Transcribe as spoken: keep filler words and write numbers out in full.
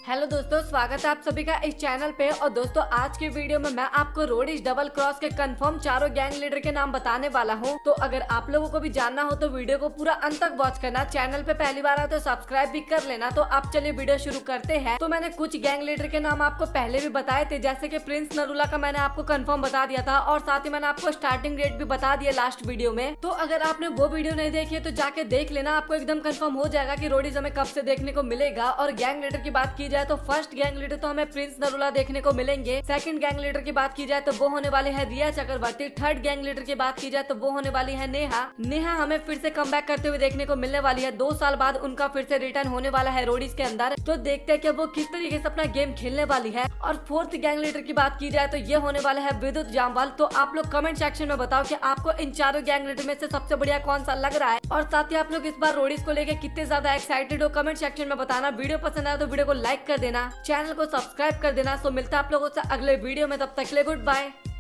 Hello दोस्तों, स्वागत है आप सभी का इस चैनल पे। और दोस्तों आज के वीडियो में मैं आपको रोडिश डबल क्रॉस के कंफर्म चारों गैंग लीडर के नाम बताने वाला हूं। तो अगर आप लोगों को भी जानना हो तो वीडियो को पूरा अंत तक वॉच करना। चैनल पे पहली बार आए तो सब्सक्राइब भी कर लेना। तो आप चलिए वीडियो शुरू करते हैं। तो मैंने कुछ गैंग लीडर के नाम आपको पहले भी बताए थे, जैसे की प्रिंस नरूला का मैंने आपको कन्फर्म बता दिया था और साथ ही मैंने आपको स्टार्टिंग डेट भी बता दिया लास्ट वीडियो में। तो अगर आपने वो वीडियो नहीं देखी है तो जाके देख लेना, आपको एकदम कंफर्म हो जाएगा कि रोडिश हमें कब से देखने को मिलेगा। और गैंग लीडर की बात की जाए तो फर्स्ट गैंग लीडर तो हमें प्रिंस नरूला देखने को मिलेंगे। सेकंड गैंग लीडर की बात की जाए तो वो होने वाले है Rhea Chakraborty. Third gang leader की बात की जाए तो वो होने वाली है नेहा। नेहा हमें फिर से कमबैक करते हुए देखने को मिलने वाली है। दो साल बाद उनका फिर से रिटर्न होने वाला है रोडिश के अंदर। तो देखते हैं कि वो किस तरीके से अपना गेम खेलने वाली है। और फोर्थ गैंग लीडर की बात की जाए तो ये होने वाला है विद्युत जामवाल। तो आप लोग कमेंट सेक्शन में बताओ कि आपको इन चारों गैंग लीडर में से सबसे बढ़िया कौन सा लग रहा है। और साथ ही आप लोग इस बार रोडिश को लेकर कितने ज्यादा एक्साइटेड हो, कमेंट सेक्शन में बताना। वीडियो पसंद आया तो वीडियो को लाइक कर देना, चैनल को सब्सक्राइब कर देना। सो मिलता है आप लोगों से अगले वीडियो में, तब तक के लिए गुड बाय।